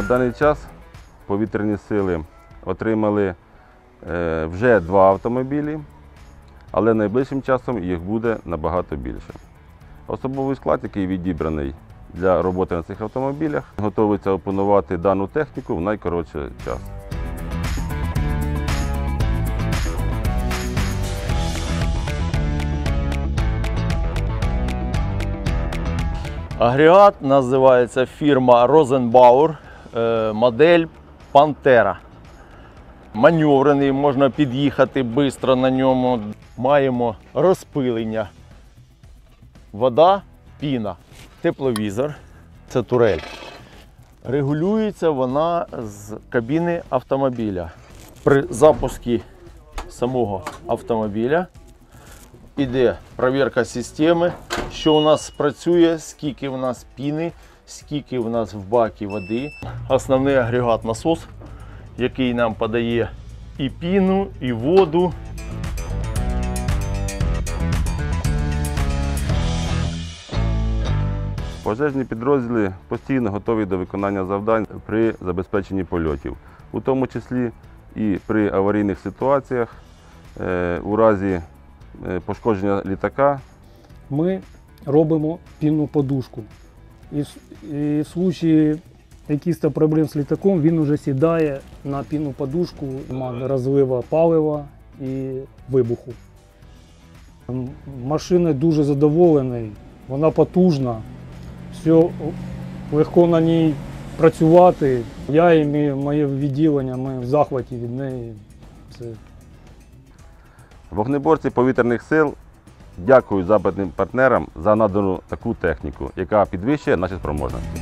даний час повітряні сили отримали вже 2 автомобілі, але найближчим часом їх буде набагато більше. Особовий склад, який відібраний для роботи на цих автомобілях, готується опанувати дану техніку в найкоротший час. Агрегат називається фірма Розенбауер, модель Пантера. Маневрений, можна під'їхати швидко на ньому. Маємо розпилення. Вода, піна, тепловізор. Це турель. Регулюється вона з кабіни автомобіля. При запуску самого автомобіля іде перевірка системи, що у нас працює, скільки в нас піни, скільки в нас в бакі води. Основний агрегат насос, який нам подає і піну, і воду. Пожежні підрозділи постійно готові до виконання завдань при забезпеченні польотів, у тому числі і при аварійних ситуаціях, у разі пошкодження літака. Ми робимо пінну подушку. І в случаї якихось проблем з літаком він вже сідає на пінну подушку, немає розливу палива і вибуху. Машина дуже задоволена, вона потужна, все легко на ній працювати. Я і моє відділення, ми в захваті від неї. Вогнеборці повітряних сил дякують западним партнерам за надану таку техніку, яка підвищує наші спроможності.